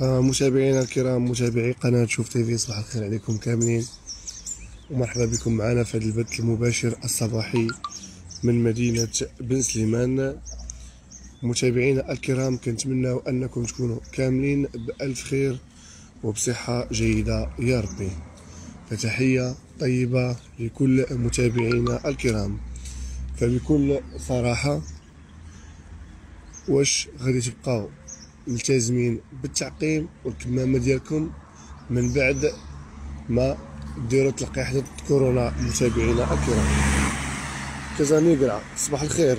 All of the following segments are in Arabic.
فمتابعينا الكرام، متابعي قناة شوف تيفي، صباح الخير عليكم كاملين ومرحبا بكم معنا في هذا البث المباشر الصباحي من مدينة بن سليمان. متابعينا الكرام، كنتمناو انكم تكونوا كاملين بألف خير وبصحة جيدة يا ربي. فتحية طيبة لكل متابعينا الكرام. فبكل صراحة، واش غادي تبقاو ملتزمين بالتعقيم والكمامة ديالكم من بعد ما ديروا تلقيح ضد كورونا؟ متابعينا الكرام، كازانيغرا صباح الخير.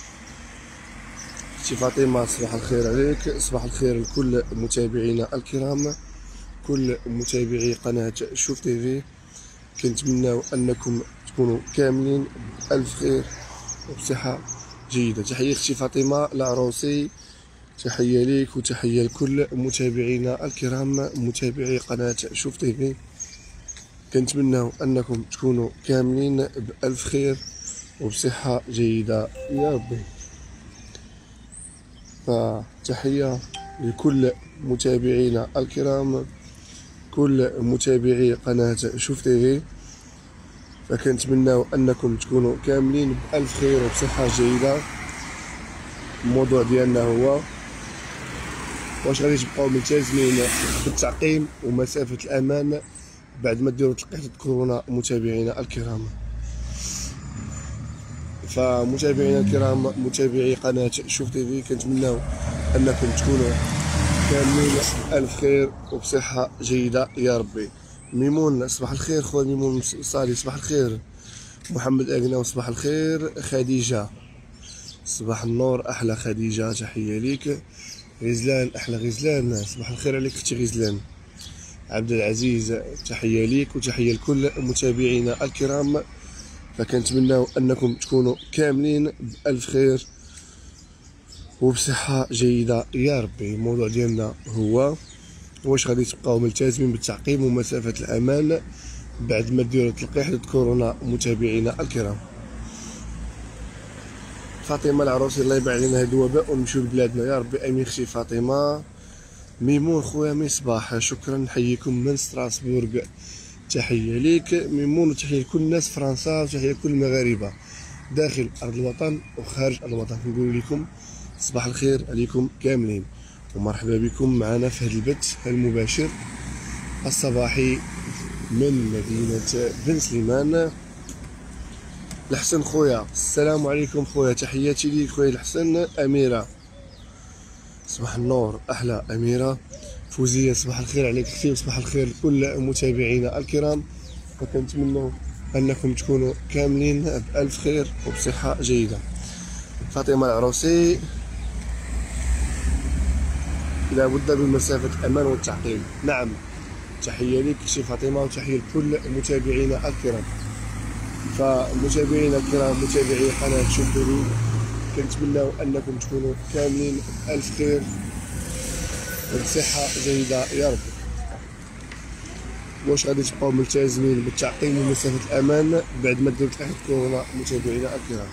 اختي فاطمة صباح الخير عليك، صباح الخير لكل متابعينا الكرام، كل متابعي قناة شوف تيفي. كنتمناو انكم تكونوا كاملين بألف خير وبصحة جيدة. تحية اختي فاطمة العروسي، تحية ليك وتحية لكل متابعينا الكرام، متابعي قناة شوف تيفي. كنتمناو انكم تكونوا كاملين بألف خير وبصحة جيدة يا ربي. فتحية لكل متابعينا الكرام، كل متابعي قناة شوف تيفي. فكنتمناو انكم تكونوا كاملين بألف خير وبصحة جيدة. الموضوع ديالنا هو واش غادي تبقاو ملتزمين بالتعقيم ومسافة الأمان بعد ما ديروا تلقيح ضد كورونا؟ متابعينا الكرام، فمتابعينا الكرام، متابعي قناة شوف تيفي، كنتمناو انكم تكونوا كاملين بألف خير وبصحة جيدة يا ربي. ميمون صباح الخير، خويا ميمون صالي صباح الخير. محمد أقناو صباح الخير. خديجة صباح النور، أحلى خديجة، تحية ليك. غزلان أحلى غزلان، صباح الخير عليك أختي غزلان. عبد العزيز تحية ليك وتحية لكل متابعينا الكرام. فكنتمناو أنكم تكونوا كاملين بألف خير وبصحة جيدة يا ربي. الموضوع ديالنا هو واش غادي تبقاو ملتزمين بالتعقيم ومسافة الأمان بعد ما ديروا تلقيح ضد كورونا؟ متابعينا الكرام. فاطمة العروسي، الله يبعد علينا هذا الوباء ونمشيو لبلادنا يا ربي، امين. اختي فاطمة. ميمون خويا مصباح، شكرا، نحييكم من ستراسبورغ، تحية ليك ميمون، وتحية لكل الناس فرنسا، وتحية لكل المغاربة داخل أرض الوطن وخارج الوطن. نقول لكم صباح الخير عليكم كاملين ومرحبا بكم معنا في هذا البث المباشر الصباحي من مدينة بن سليمان. الحسن خويا، السلام عليكم خويا، تحياتي ليك خويا الحسن. أميرة صباح النور، أحلى أميرة. فوزية صباح الخير عليك اختي، وصباح الخير لكل متابعينا الكرام. وكنتمنى انكم تكونوا كاملين بألف خير وبصحة جيدة. فاطمة العروسي، لابد من مسافة الأمان والتعقيم، نعم. تحية لك اختي فاطمة وتحية لكل متابعينا الكرام. فمتابعينا الكرام، متابعي قناة شوف تيفي، كنتمناو انكم تكونوا كاملين بألف خير وبصحة جيدة يا رب. واش غادي تبقاو ملتزمين بالتعقيم ومسافة الأمان بعد ما ديروا تلقيح كورونا؟ متابعينا الكرام.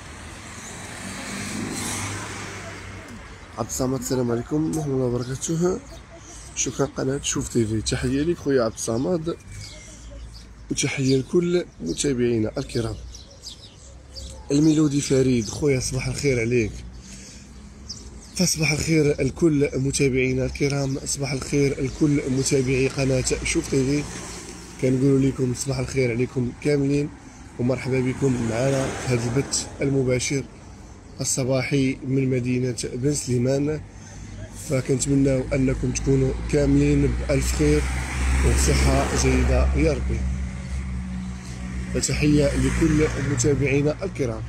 عبد الصمد، السلام عليكم ورحمة الله وبركاته، شكرا قناة شوف تيفي. تحية ليك خويا عبد الصمد وتحية لكل متابعينا الكرام. الميلودي فريد خويا صباح الخير عليك. فصباح الخير لكل متابعينا الكرام، صباح الخير لكل متابعي قناة شوف تيفي. كنقول لكم صباح الخير عليكم كاملين ومرحبا بكم معنا في هذا البث المباشر الصباحي من مدينة بن سليمان. فكنتمناو انكم تكونوا كاملين بألف خير وبصحة جيدة يا ربي. فتحية لكل متابعينا الكرام.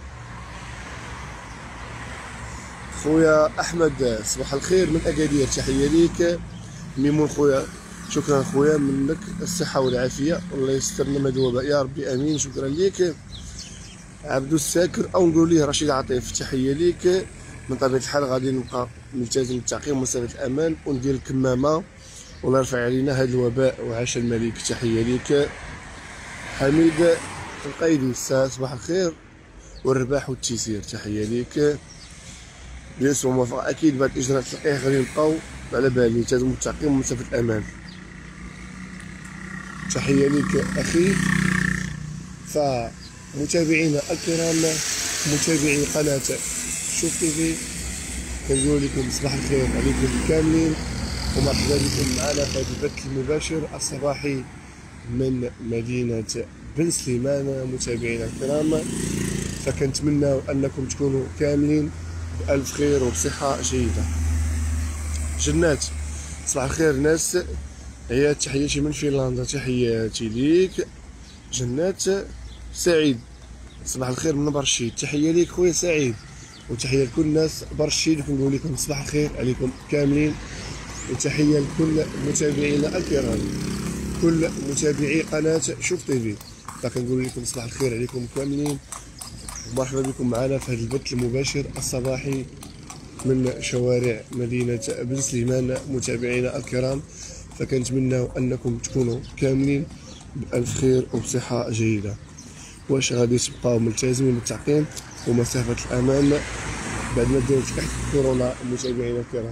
خويا احمد صباح الخير من اكادير، تحيه ليك. ميمون خويا، شكرا خويا منك، الصحه والعافيه والله يسترنا من هذا الوباء يا ربي، امين. شكرا ليك. عبدو الساكر او نقول ليه رشيد عطيف، تحيه ليك. من طبيعه الحال غادي نبقى ملتزم بالتعقيم ومسافه الامان وندير الكمامه والله يرفع علينا هذا الوباء وعاش الملك، تحيه ليك. حميد القايدي، صباح الخير والرباح والتيسير، تحيه ليك. بيان سور موافق اكيد. بعد اجراء التلقيح غادي نبقاو على بالي لازم التعقيم ومسافة الأمان. تحية ليك أخي. فمتابعينا الكرام، متابعي قناة شوف تيفي، كنقول لكم صباح الخير عليكم كاملين، ومرحبا بكم معنا في هذا البث المباشر الصباحي من مدينة بن سليمان. متابعينا الكرام، فكنتمنى أنكم تكونوا كاملين بألف خير وبصحة جيدة. جنات صباح الخير ناس، هي تحياتي من فنلندا، تحياتي ليك. جنات سعيد صباح الخير من برشيد، تحية ليك خويا سعيد، وتحية لكل الناس برشيد، وكنقول لكم صباح الخير عليكم كاملين. وتحية لكل متابعينا الكرام، كل متابعي قناة شوف تيفي، فكنقول لكم صباح الخير عليكم كاملين، ومرحبا بكم معنا في هذا البث المباشر الصباحي من شوارع مدينة بن سليمان. متابعينا الكرام، فكنتمنى أنكم تكونوا كاملين بألف خير وبصحة جيدة. واش غادي تبقاو ملتزمين بالتعقيم ومسافة الأمان بعد ما ديروا تحت كورونا؟ متابعينا الكرام،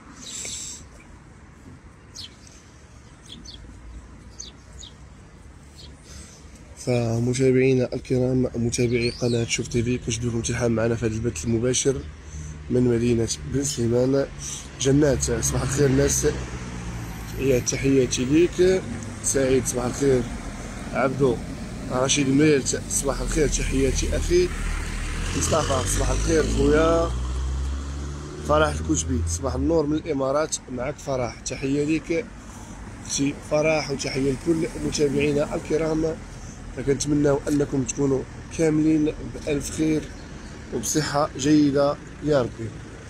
فمتابعينا الكرام، متابعي قناة شوف تيفي، كنشد لكم تلحام معنا في هذا البث المباشر من مدينة بن سليمان. جنات صباح الخير ناس، هي تحياتي ليك. سعيد صباح الخير. عبدو رشيد ميرت صباح الخير، تحياتي أخي. مصطفى صباح الخير خويا. فرح الكتبي صباح النور من الإمارات، معك فرح، تحية ليك اختي فرح، وتحية لكل متابعينا الكرام، فكنتمنى أنكم تكونوا كاملين بألف خير وبصحة جيدة يا ربي.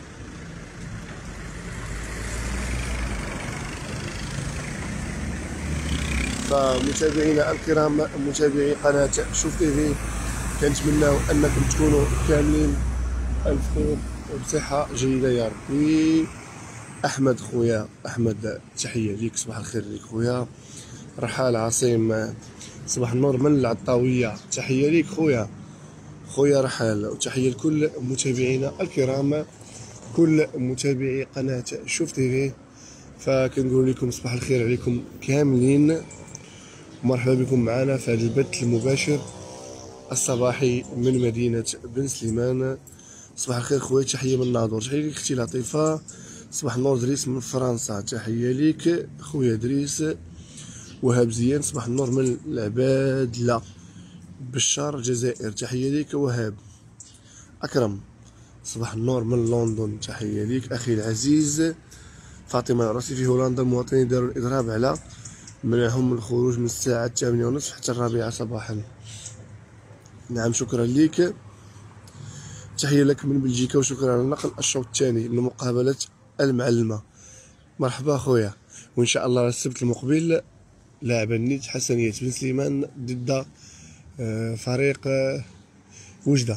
فمتابعينا الكرام، متابعي قناة شوف تيفي، كنتمنى أنكم تكونوا كاملين ألف خير وبصحة جيدة يا ربي. أحمد خويا، أحمد تحية ليك، صباح الخير ليك خويا. رحال عاصم صباح النور من العطاوية، تحية ليك خويا، خويا رحال، وتحية لكل متابعينا الكرام، كل متابعي قناة شوف تيفي، فكنقول لكم صباح الخير عليكم كاملين، ومرحبا بكم معنا في هذا البث المباشر الصباحي من مدينة بن سليمان. صباح الخير خويا، تحية من الناظور، تحية ليك اختي لطيفة. صباح النور دريس من فرنسا، تحية ليك خويا دريس. وهاب زيان صباح النور من العباد لا بشار الجزائر، تحية ليك وهاب. أكرم صباح النور من لندن، تحية ليك أخي العزيز. فاطمة راسي في هولندا، المواطنين داروا الإضراب على منعهم الخروج من الساعة 8:30 حتى 4 صباحا. نعم شكرا ليك، تحية لك من بلجيكا، وشكرا على نقل الشوط الثاني من مقابلة المعلمة. مرحبا خويا، وإن شاء الله السبت المقبل لاعب النيت حسنية بن سليمان ضد فريق وجدة،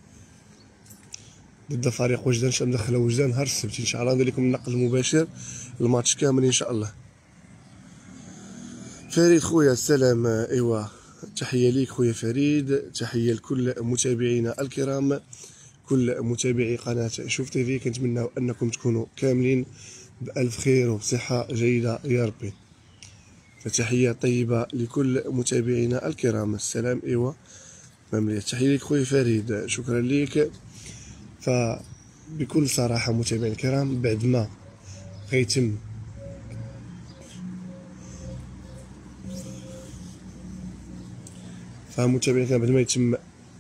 ضد فريق وجدة، ان شاء الله ندخل وجدة نهار السبت ان شاء الله، ندير لكم النقل المباشر الماتش كامل ان شاء الله. فريد خويا السلام، ايوا تحية ليك خويا فريد، تحية لكل متابعينا الكرام، كل متابعي قناة شوف تيفي، كنتمنى انكم تكونوا كاملين بألف خير وبصحة جيدة يا ربي. فتحية طيبة لكل متابعينا الكرام. السلام ايوا مملية، تحية ليك خويا فريد، شكرا ليك. فبكل صراحة متابعينا الكرام، بعد ما غيتم فمتابعينا الكرام، بعد ما يتم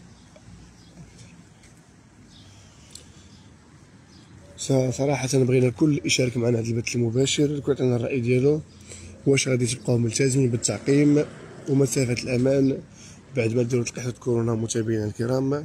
صراحة بغينا الكل يشارك معنا هذا البث المباشر، الكل يعطينا الرأي ديالو، واش غادي تبقاو ملتزمين بالتعقيم ومسافة الأمان بعد ما ديروا لقاحة كورونا. متابعينا الكرام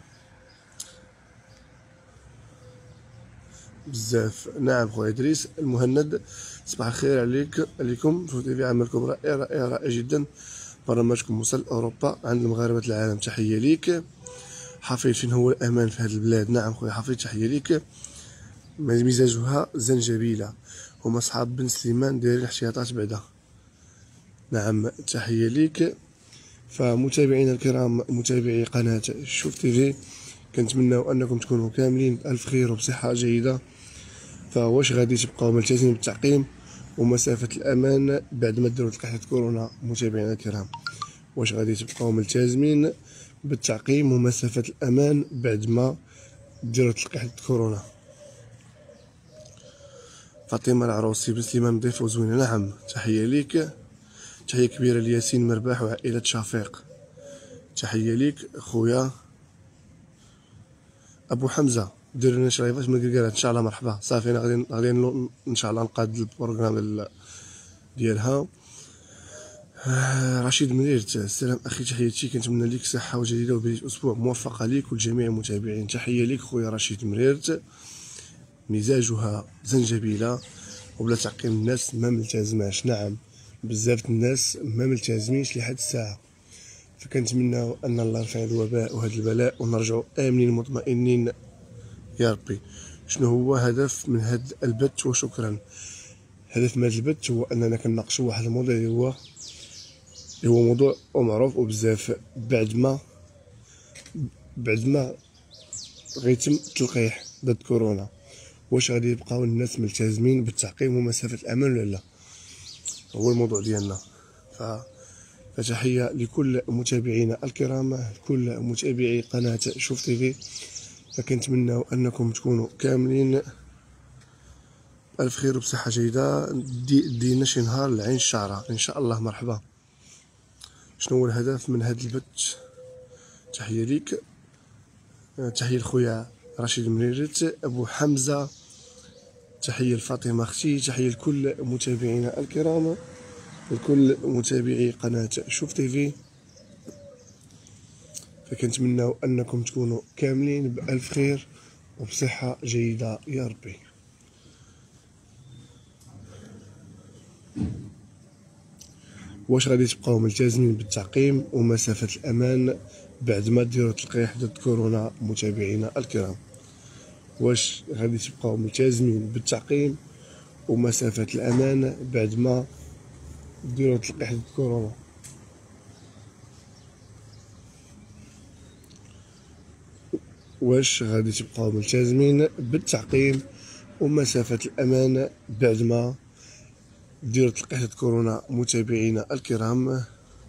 بزاف. نعم خويا إدريس المهند، صباح الخير عليكم شوف تيفي، عملكم رائع جدا، برنامجكم وصل أوروبا عند مغاربة العالم، تحية ليك. حفيظ فين هو الأمان في هذه البلاد؟ نعم خويا حفيظ تحية ليك. مزاجها زنجبيلة، هما صحاب بن سليمان دايرين احتياطات بعدا. نعم تحية ليك. فمتابعينا الكرام، متابعي قناة شوف تيفي، كنتمنى أنكم تكونوا كاملين بألف خير وبصحة جيدة. فواش غادي تبقاو ملتزمين بالتعقيم ومسافة الأمان بعد ما ديروا لقاح كورونا؟ متابعينا الكرام، واش غادي تبقاو ملتزمين بالتعقيم ومسافة الأمان بعد ما ديروا لقاح كورونا؟ فاطمة العروسي بسليمة نظيفة وزوينة، نعم تحية ليك، تحية كبيرة لياسين مرباح وعائلة شفيق، تحية ليك خويا أبو حمزة. دير لنا شي لايفات من الكركارات ان شاء الله. مرحبا، صافي انا غادي ان شاء الله نقاد البروغرام ديالها. رشيد منيرت، السلام اخي، تحياتي، كنتمنى لك صحه وجديده وبدايه اسبوع موفقه ليك ولجميع المتابعين. تحيه لك خويا رشيد منيرت. مزاجها زنجبيله وبلا تعقيم الناس ما ملتزماش، نعم بزاف الناس ما ملتزمينش لحد الساعه، فكنتمناو ان الله يرفع الوباء وهذا البلاء ونرجعوا امنين مطمئنين يا ربي. شنو هو هدف من هذا البث؟ وشكرا. هدف من هذا البث هو اننا كنناقشوا واحد الموضوع اللي هو موضوع معروف وبزاف. بعد ما غيتم التلقيح ضد كورونا، واش غادي يبقاو الناس ملتزمين بالتعقيم ومسافه الامان ولا لا؟ هو الموضوع ديالنا. فتحيه لكل متابعينا الكرام، كل متابعي قناه شوف تيفي، فكنتمناو انكم تكونوا كاملين الف خير وبصحه جيده. دينا شي نهار لعين الشعره ان شاء الله. مرحبا. شنو هو الهدف من هذا البث؟ تحيه ليك، تحيه لخويا رشيد منيرت ابو حمزه، تحيه لفاطمه اختي، تحيه لكل متابعينا الكرام، لكل متابعي قناه شوف تيفي، فكنتمناو انكم تكونوا كاملين بالف خير وبصحه جيده يا ربي. واش غادي تبقاو ملتزمين بالتعقيم ومسافه الامان بعد ما ديروا تلقيح ضد كورونا؟ متابعينا الكرام، واش غادي تبقاو ملتزمين بالتعقيم ومسافه الامان بعد ما ديروا تلقيح ضد كورونا؟ واش غادي تبقاو ملتزمين بالتعقيم ومسافه الامان بعد ما ديروا تلقيح ضد كورونا؟ متابعينا الكرام،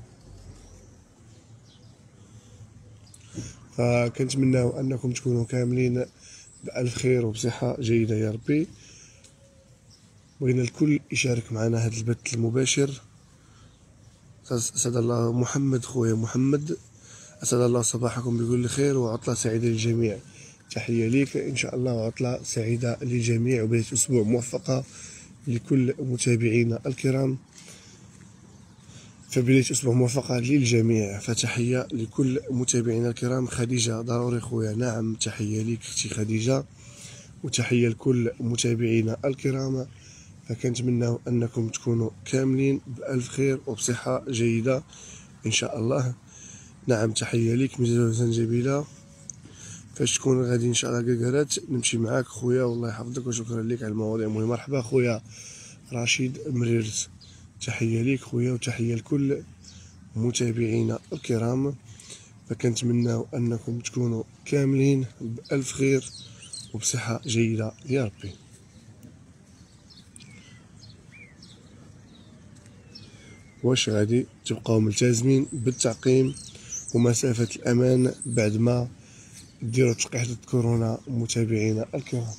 فكنتمناو انكم تكونوا كاملين بألف خير وبصحة جيدة يا ربي. بغينا الكل يشارك معنا هذا البث المباشر. أسعد الله محمد، خويا محمد، أسعد الله صباحكم بكل خير وعطلة سعيدة للجميع. تحية ليك إن شاء الله، وعطلة سعيدة للجميع وبداية أسبوع موفقة لكل متابعينا الكرام، فبداية أسبوع موفقة للجميع. فتحية لكل متابعينا الكرام. خديجة ضروري خويا، نعم تحية ليك اختي خديجة، وتحية لكل متابعينا الكرام، فكنتمناو انكم تكونوا كاملين بألف خير وبصحة جيدة ان شاء الله. نعم تحية ليك مزاج زنجبيلة. فاش تكون غادي ان شاء الله كركرات نمشي معاك خويا، والله يحفظك وشكرا لك على المواضيع المهمة. مرحبا خويا رشيد مريرت، تحية ليك خويا وتحية لكل متابعينا الكرام، فكنتمناو انكم تكونوا كاملين بألف خير وبصحة جيدة يا ربي. واش غادي تبقاو ملتزمين بالتعقيم ومسافة الأمان بعد ما ديروا تلقيح ضد كورونا؟ متابعينا الكرام،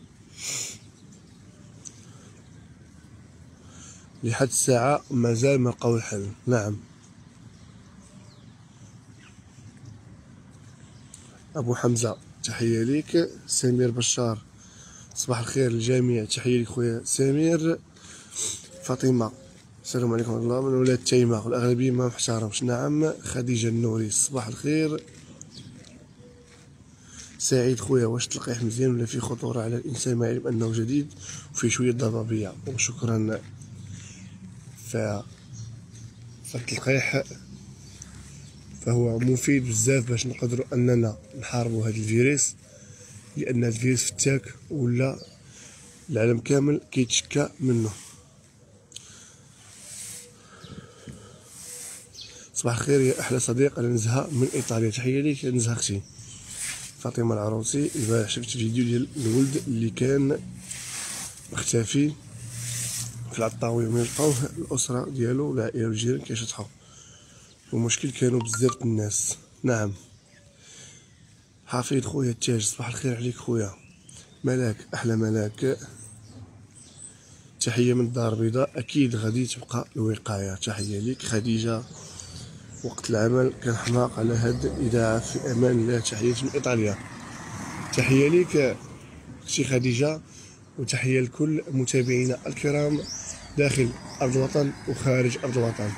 لحد الساعة مازال ما لقاو الحل. نعم أبو حمزة تحية ليك. سمير بشار صباح الخير للجميع، تحية لك خويا سمير. فاطمة السلام عليكم ورحمة الله، من ولاد تيمة والأغلبية ما محترمش. نعم خديجة النوري صباح الخير. سعيد خويا، واش التلقيح مزيان ولا فيه خطورة على الإنسان ما يعلم أنه جديد وفيه شوية ضبابية؟ وشكرا. فالتلقيح فهو مفيد بزاف باش نقدروا أننا نحاربوا هذا الفيروس، لأن الفيروس فتاك ولا العالم كامل كيتشكى منه. صباح الخير يا أحلى صديق، أنا نزهة من إيطاليا، تحية ليك نزهة أختي. فاطمة العروسي، البارح شفت فيديو ديال الولد اللي كان مختفي في العطاوية، ومن لقاوه الأسرة ديالو والعائلة والجيران كيشطحو، ومشكل كانوا بزاف الناس. نعم حفيظ خويا التاج، صباح الخير عليك خويا ملاك، أحلى ملاك. تحية من الدار البيضاء، أكيد غادي تبقى الوقاية. تحية ليك خديجة، وقت العمل كان حماق على هاد الإذاعة، في أمان الله. تحية من إيطاليا، تحية ليك أختي خديجة، وتحية لكل متابعينا الكرام داخل أرض الوطن وخارج أرض الوطن.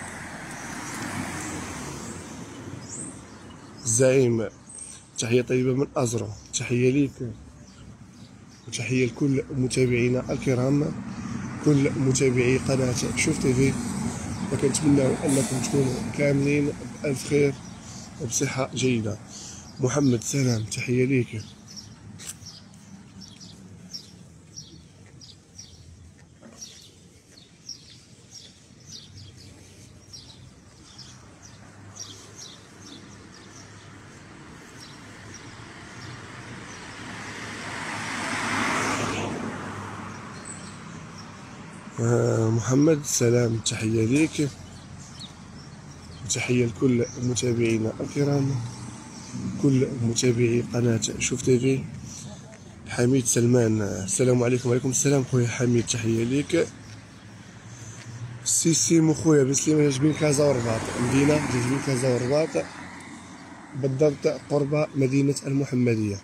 الزعيم تحية طيبة من أزرو، تحية ليك، وتحية لكل متابعينا الكرام، كل متابعي قناة شوف تيفي، وكنتمناو أنكم تكونوا كاملين بألف خير وبصحة جيدة. محمد سلام، تحية ليك. محمد سلام، تحية ليك، وتحية لكل متابعينا الكرام، كل متابعي قناة شوف تيفي. حميد سلمان، السلام عليكم. وعليكم السلام خويا حميد، تحية ليك. سيمو خويا بن سليمان، جبين كازا ورباط، مدينة جبين كازا ورباط بالضبط قرب مدينة المحمدية.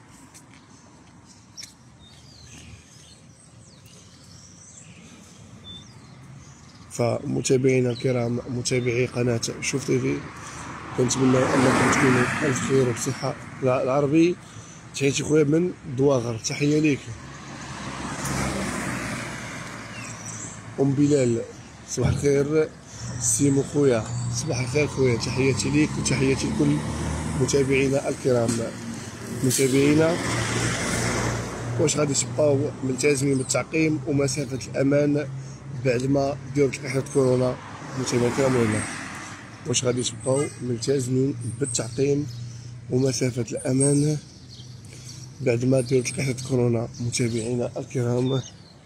فمتابعينا الكرام، متابعي قناة شوف تيفي، كنتمنى انكم تكونوا بألف خير وبصحة. العربي تحياتي خويا من دواغر، تحية ليك. أم بلال، صباح الخير. سيمو خويا، صباح الخير خويا، تحياتي ليك وتحياتي لكل متابعينا الكرام. متابعينا واش غادي تبقاو ملتزمين بالتعقيم ومسافة الأمان بعد ما ديروا لقاحة كورونا؟ متابعينا الكرام ولا واش غادي تبقاو ملتزمين بالتعقيم ومسافة الأمان بعد ما ديروا لقاحة كورونا؟ متابعينا الكرام.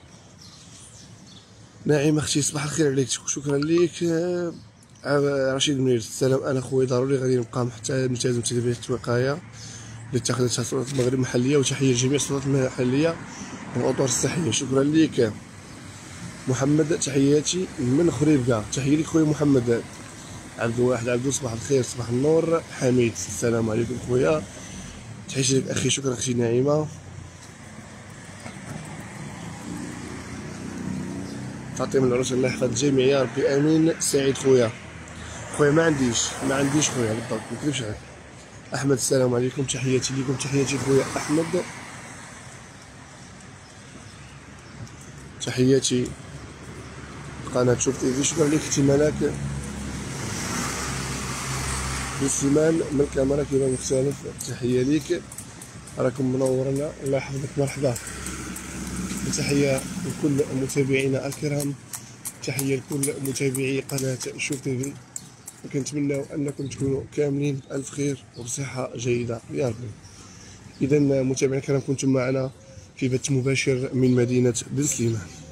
نعيم اختي، صباح الخير عليك، شكرا ليك. رشيد منير، السلام، انا خويا ضروري غادي نبقى حتى نلتزم بتدابير الوقايه اللي اتخذتها سلطات المغرب المحليه، وتحيه لجميع السلطات المحليه والاطر الصحيه. شكرا ليك محمد، تحياتي من خريبكا، تحيه لك خويا محمد. عبد الواحد عبدو، صباح الخير، صباح النور. حميد، السلام عليكم خويا، تحياتي لك اخي. شكرا اختي نعيمه. فاطمه العروس، الله يحفظ الجميع يا ربي، امين. سعيد خويا ما عنديش خويا بالضبط، ما نكذبش عليك. احمد، السلام عليكم، تحياتي لكم، تحياتي خويا احمد، تحياتي قناة شوف تيفي. شكرا لك اختي ملاك. بالسمان من الكاميرا كيبان مختلف، تحية ليك، راكم منورنا، الله يحفظك، مرحبا. تحية لكل متابعينا الكرام، تحية لكل متابعي قناة شوف تيفي، وكنتمناو انكم تكونوا كاملين بألف خير وبصحة جيدة يا ربي. اذا متابعينا الكرام، كنتم معنا في بث مباشر من مدينة بن سليمان.